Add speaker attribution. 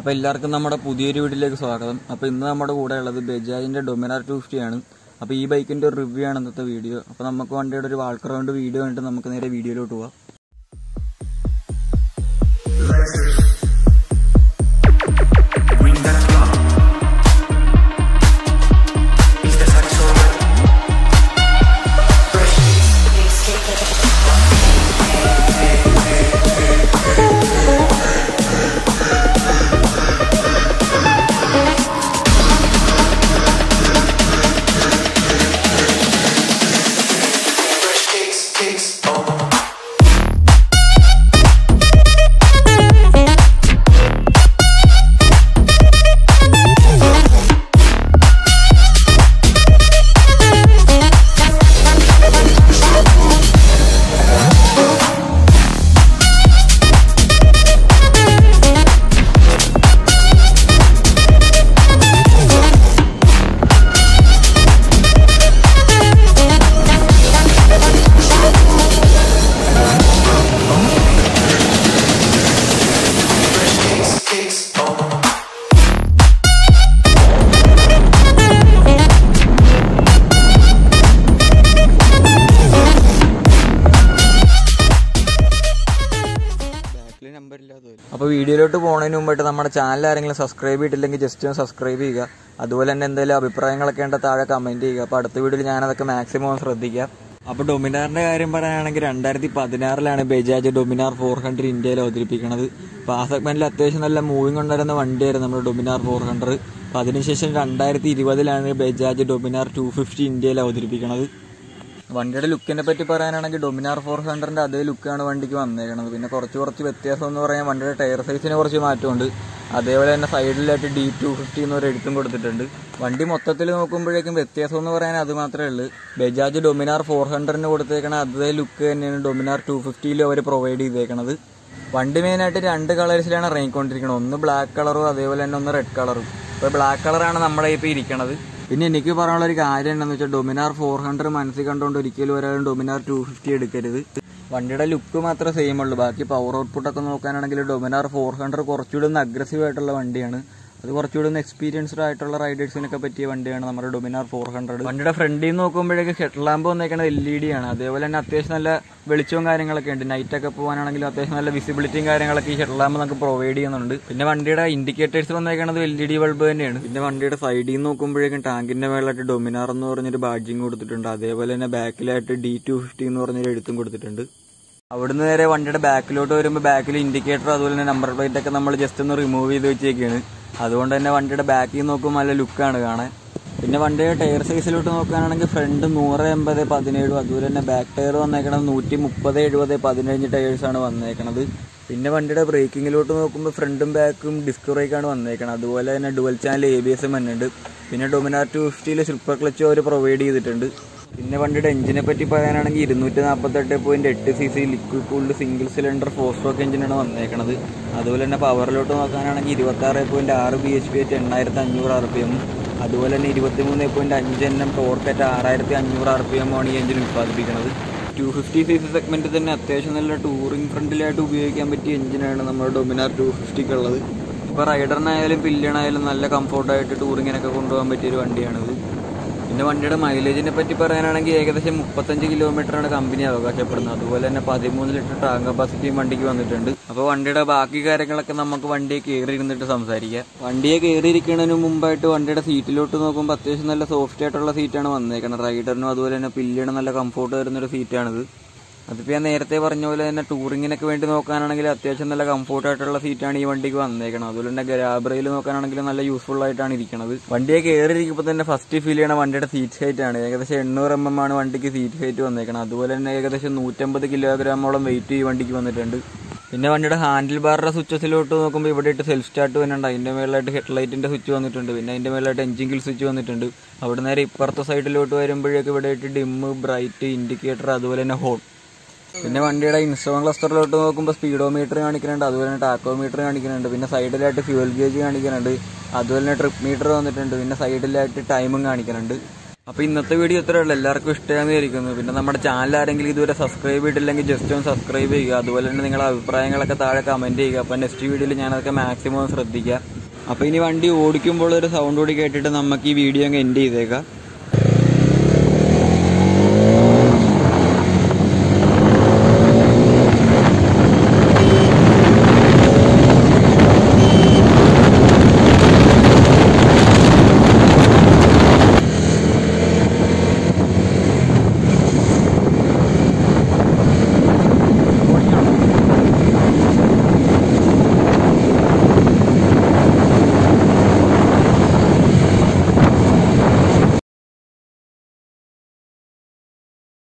Speaker 1: അപ്പോൾ എല്ലാവർക്കും നമ്മുടെ പുതിയൊരു വീഡിയോയിലേക്ക് സ്വാഗതം. അപ്പോൾ ഇന്ന് നമ്മുടെ കൂടെ ഉള്ളത് ബജാജിന്റെ ഡൊമിനാർ 250 ആണ്. അപ്പോൾ ഈ ബൈക്കിന്റെ ഒരു റിവ്യൂ ആണ് ഇന്നത്തെ വീഡിയോ. അപ്പോൾ നമുക്ക് വണ്ടിയുടെ ഒരു വാൾക്ക് റൗണ്ട് വീഡിയോ കണ്ടിട്ട് നമുക്ക് നേരെ വീഡിയോയിലോട്ട് പോവാം. അപ്പോൾ വീഡിയോയിലോട്ട് പോകുന്നതിന് മുമ്പായിട്ട് നമ്മുടെ ചാനൽ ആരെങ്കിലും സബ്സ്ക്രൈബ് ചെയ്തിട്ടില്ലെങ്കിൽ ജസ്റ്റ് ഒന്ന് സബ്സ്ക്രൈബ് ചെയ്യുക. അതുപോലെ തന്നെ എന്തെങ്കിലും അഭിപ്രായങ്ങളൊക്കെ ഉണ്ട് താഴെ കമന്റ് ചെയ്യുക. അപ്പോൾ അടുത്ത വീഡിയോയിൽ ഞാനതൊക്കെ മാക്സിമം ശ്രദ്ധിക്കാം. അപ്പോൾ ഡൊമിനാറിന്റെ കാര്യം പറയുകയാണെങ്കിൽ 2016 ബജാജ് ഡൊമിനാർ 400 ഇന്ത്യയിൽ അവതരിപ്പിക്കുന്നത്. അപ്പോൾ ആ സെഗ്മെന്റിൽ അത്യാവശ്യം നല്ല മൂവിംഗ് ഉണ്ടായിരുന്ന വണ്ടിയായിരുന്നു നമ്മുടെ ഡൊമിനാർ 400. അപ്പോൾ അതിനുശേഷം 2020 ബജാജ് ഡൊമിനാർ 250 ഇന്ത്യയിൽ അവതരിപ്പിക്കുന്നത്. വണ്ടിയുടെ ലുക്കിനെ പറ്റി പറയാനാണെങ്കിൽ ഡൊമിനാർ 400ന്റെ അതേ ലുക്കാണ് വണ്ടിക്ക് വന്നേക്കുന്നത്. പിന്നെ കുറച്ച് വ്യത്യാസം എന്ന് പറയാൻ വണ്ടിയുടെ ടയർ സൈസിന് കുറച്ച് മാറ്റമുണ്ട്. അതേപോലെ തന്നെ സൈഡിലായിട്ട് D250 എന്നൊരു എഴുത്തും കൊടുത്തിട്ടുണ്ട്. വണ്ടി മൊത്തത്തിൽ നോക്കുമ്പോഴേക്കും വ്യത്യാസം എന്ന് പറയാൻ അത് മാത്രമേ ഉള്ളൂ. ബജാജ് ഡൊമിനാർ 400ന് കൊടുത്തേക്കണ അതേ ലുക്ക് തന്നെയാണ് ഡൊമിനാർ 250ലും അവർ പ്രൊവൈഡ് ചെയ്തേക്കണത്. വണ്ടി മെയിനായിട്ട് 2 കളേഴ്സിലാണ് ഇറങ്ങിക്കൊണ്ടിരിക്കുന്നത്. ഒന്ന് ബ്ലാക്ക് കളറും അതേപോലെ തന്നെ ഒന്ന് റെഡ് കളറും. ഇപ്പോൾ ബ്ലാക്ക് കളറാണ് നമ്മുടെ ഇപ്പോൾ ഇരിക്കണത്. പിന്നെ എനിക്ക് പറയാനുള്ള ഒരു കാര്യം എന്താണെന്ന് വെച്ചാൽ ഡൊമിനാർ 400 മനസ്സിൽ കണ്ടുകൊണ്ട് ഒരിക്കലും ഒരാളും ഡൊമിനാർ 250 എടുക്കരുത്. വണ്ടിയുടെ ലുക്ക് മാത്രമേ സെയിം ഉള്ളൂ. ബാക്കി പവർ ഔട്ട്പുട്ടൊക്കെ നോക്കാനാണെങ്കിൽ ഡൊമിനാർ 400 കുറച്ചുകൂടി ഒന്ന് അഗ്രസീവ് ആയിട്ടുള്ള വണ്ടിയാണ്. അത് കുറച്ചുകൂടി ഒന്ന് എക്സ്പീരിയൻസ്ഡ് ആയിട്ടുള്ള റൈഡേഴ്സിനൊക്കെ പറ്റിയ വണ്ടിയാണ് നമ്മുടെ ഡൊമിനാർ 400. വണ്ടിയുടെ ഫ്രണ്ടിൽ നിന്ന് നോക്കുമ്പോഴേക്ക് ഹെഡ് ലാമ്പ് വന്നേക്കുന്നത് LED ആണ്. അതേപോലെ തന്നെ അത്യാവശ്യം നല്ല വെളിച്ചവും കാര്യങ്ങളൊക്കെ ഉണ്ട്. നൈറ്റൊക്കെ പോകാനാണെങ്കിലും അത്യാവശ്യം നല്ല വിസിബിലിറ്റിയും കാര്യങ്ങളൊക്കെ ഈ ഹെഡ് ലാമ്പ് നമുക്ക് പ്രൊവൈഡ് ചെയ്യുന്നുണ്ട്. പിന്നെ വണ്ടിയുടെ ഇൻഡിക്കേറ്റേഴ്സ് വന്നേക്കുന്നത് LED ബൾബ് തന്നെയാണ്. പിന്നെ വണ്ടിയുടെ സൈഡിൽ നിന്ന് നോക്കുമ്പോഴേക്കും ടാങ്കിന്റെ മേളിലായിട്ട് ഡൊമിനാർ എന്ന് പറഞ്ഞൊരു ബാഡ്ജിങ് കൊടുത്തിട്ടുണ്ട്. അതേപോലെ തന്നെ ബാക്കിലായിട്ട് D250 എന്ന് പറഞ്ഞൊരു എഴുത്തും കൊടുത്തിട്ടുണ്ട്. അവിടുന്ന് നേരെ വണ്ടിയുടെ ബാക്കിലോട്ട് വരുമ്പോൾ ബാക്കിൽ ഇൻഡിക്കേറ്റർ അതുപോലെ തന്നെ നമ്പർ പ്ലേറ്റ് ഒക്കെ നമ്മൾ ജസ്റ്റ് ഒന്ന് റിമൂവ് ചെയ്ത് വെച്ചേക്കാണ്. അതുകൊണ്ട് തന്നെ വണ്ടിയുടെ ബാക്കിൽ നോക്കുമ്പോൾ നല്ല ലുക്കാണ് കാണാൻ. പിന്നെ വണ്ടിയുടെ ടയർ സൈസിലോട്ട് നോക്കാനാണെങ്കിൽ ഫ്രണ്ട് 180, 17, അതുപോലെ തന്നെ ബാക്ക് ടയർ വന്നേക്കണത് 130, 70, 15 ടയേഴ്സാണ് വന്നേക്കണത്. പിന്നെ വണ്ടിയുടെ ബ്രേക്കിങ്ങിലോട്ട് നോക്കുമ്പോൾ ഫ്രണ്ടും ബാക്കും ഡിസ്ക് ബ്രേക്കാണ് വന്നേക്കണത്. അതുപോലെ തന്നെ ഡുവൽ ചാനൽ ABS വന്നിട്ടുണ്ട്. പിന്നെ ഡൊമിനാർ 250 സൂപ്പർ ക്ലച്ചും അവർ പ്രൊവൈഡ് ചെയ്തിട്ടുണ്ട്. പിന്നെ വണ്ടിയുടെ എഞ്ചിനെ പറ്റി പറയാനാണെങ്കിൽ 248.8 cc liquid cooled single cylinder 4-stroke എഞ്ചിനാണ് വന്നേക്കണത്. അതുപോലെ തന്നെ പവറിലോട്ട് നോക്കാനാണെങ്കിൽ 26.6 bhp 8500 RPM. അതുപോലെ തന്നെ 23.5 Nm ടോർക്ക് 6500 RPM ആണ് ഈ എഞ്ചിൻ ഉത്പാദിപ്പിക്കുന്നത്. 250 cc സെഗ്മെന്റിൽ തന്നെ അത്യാവശ്യം നല്ല ടൂറിംഗ് ഫ്രണ്ടിലായിട്ട് ഉപയോഗിക്കാൻ പറ്റിയ എഞ്ചിനാണ് നമ്മുടെ ഡൊമിനാർ 250 ഉള്ളത്. ഇപ്പോൾ റൈഡറിനായാലും പില്ലിയനായാലും നല്ല കംഫോർട്ടായിട്ട് ടൂറിങ്ങിനൊക്കെ കൊണ്ടുപോകാൻ പറ്റിയൊരു വണ്ടിയാണിത്. പിന്നെ വണ്ടിയുടെ മൈലേജിനെ പറ്റി പറയാനാണെങ്കിൽ ഏകദേശം 35 കിലോമീറ്ററാണ് കമ്പനി അവകാശപ്പെടുന്നത്. അതുപോലെ തന്നെ 13 ലിറ്റർ ടാങ്ക് കപ്പാസിറ്റിയും വണ്ടിക്ക് വന്നിട്ടുണ്ട്. അപ്പോൾ വണ്ടിയുടെ ബാക്കി കാര്യങ്ങളൊക്കെ നമുക്ക് വണ്ടിയെ കയറി ഇരുന്നിട്ട് സംസാരിക്കാം. വണ്ടിയെ കയറിയിരിക്കുന്നതിന് മുമ്പായിട്ട് വണ്ടിയുടെ സീറ്റിലോട്ട് നോക്കുമ്പോൾ അത്യാവശ്യം നല്ല സോഫ്റ്റ് ആയിട്ടുള്ള സീറ്റാണ് വന്നേക്കുന്നത്. റൈഡറിനും അതുപോലെ തന്നെ പില്ലിയനും നല്ല കംഫോർട്ട് വരുന്നൊരു സീറ്റാണിത്. അതിപ്പോൾ ഞാൻ നേരത്തെ പറഞ്ഞ പോലെ തന്നെ ടൂറിങ്ങിനൊക്കെ വേണ്ടി നോക്കാനാണെങ്കിൽ അത്യാവശ്യം നല്ല കംഫോർട്ടായിട്ടുള്ള സീറ്റാണ് ഈ വണ്ടിക്ക് വന്നേക്കുന്നത്. അതുപോലെ തന്നെ ഗ്രാബറയിൽ നോക്കാനാണെങ്കിൽ നല്ല യൂസ്ഫുൾ ആയിട്ടാണ് ഇരിക്കുന്നത്. വണ്ടിയെ കയറിയിരിക്കുമ്പോൾ തന്നെ ഫസ്റ്റ് ഫീൽ ചെയ്യണ വണ്ടിയുടെ സീറ്റ് ഹൈറ്റ് ആണ്. ഏകദേശം 800 mm ആണ് വണ്ടിക്ക് സീറ്റ് ഹൈറ്റ് വന്നേക്കുന്നത്. അതുപോലെ തന്നെ ഏകദേശം 150 കിലോഗ്രാമോളം വെയിറ്റ് ഈ വണ്ടിക്ക് വന്നിട്ടുണ്ട്. പിന്നെ വണ്ടിയുടെ ഹാൻഡിൽ ബാറിന്റെ സ്വിച്ചസിലോട്ട് നോക്കുമ്പോൾ ഇവിടെ ഇട്ട് സെൽഫ് സ്റ്റാർട്ട് വരുന്നുണ്ട്. അതിന്റെ മേളിലായിട്ട് ഹെഡ്ലൈറ്റിന്റെ സ്വിച്ച് വന്നിട്ടുണ്ട്. പിന്നെ അതിന്റെ മേളിലായിട്ട് എഞ്ചിൻ കിൽ സ്വിച്ച് വന്നിട്ടുണ്ട്. അവിടെ നേരെ ഇപ്പുറത്തെ സൈഡിലോട്ട് വരുമ്പോഴേക്ക് ഇവിടെ ഇട്ട് ഡിമ്മ്, ബ്രൈറ്റ്, ഇൻഡിക്കേറ്റർ അതുപോലെ തന്നെ ഹോൺ. പിന്നെ വണ്ടിയുടെ ഇൻസ്ട്രുമെന്റ് ക്ലസ്റ്ററിലോട്ട് നോക്കുമ്പോൾ സ്പീഡോമീറ്റർ കാണിക്കുന്നുണ്ട്. അതുപോലെ തന്നെ ടാക്കോമീറ്റർ കാണിക്കുന്നുണ്ട്. പിന്നെ സൈഡിലായിട്ട് ഫ്യൂൽ ഗേജ് കാണിക്കുന്നുണ്ട്. അതുപോലെ തന്നെ ട്രിപ്പ് മീറ്റർ വന്നിട്ടുണ്ട്. പിന്നെ സൈഡിലായിട്ട് ടൈമും കാണിക്കുന്നുണ്ട്. അപ്പോൾ ഇന്നത്തെ വീഡിയോ ഇത്രയേ ഉള്ളൂ. എല്ലാവർക്കും ഇഷ്ടമാണെന്ന് വിചാരിക്കുന്നു. പിന്നെ നമ്മുടെ ചാനൽ ആരെങ്കിലും ഇതുവരെ സബ്സ്ക്രൈബ് ചെയ്തിട്ടില്ലെങ്കിൽ ജസ്റ്റ് ഒന്ന് സബ്സ്ക്രൈബ് ചെയ്യുക. അതുപോലെ തന്നെ നിങ്ങളുടെ അഭിപ്രായങ്ങളൊക്കെ താഴെ കമന്റ് ചെയ്യുക. അപ്പോൾ നെക്സ്റ്റ് വീഡിയോയിൽ ഞാനതൊക്കെ മാക്സിമം ശ്രദ്ധിക്കാം. അപ്പോൾ ഇനി വണ്ടി ഓടിക്കുമ്പോൾ ഒരു സൗണ്ട് കൂടി കേട്ടിട്ട് നമുക്ക് ഈ വീഡിയോ അങ്ങ് എൻഡ് ചെയ്തേക്കാം.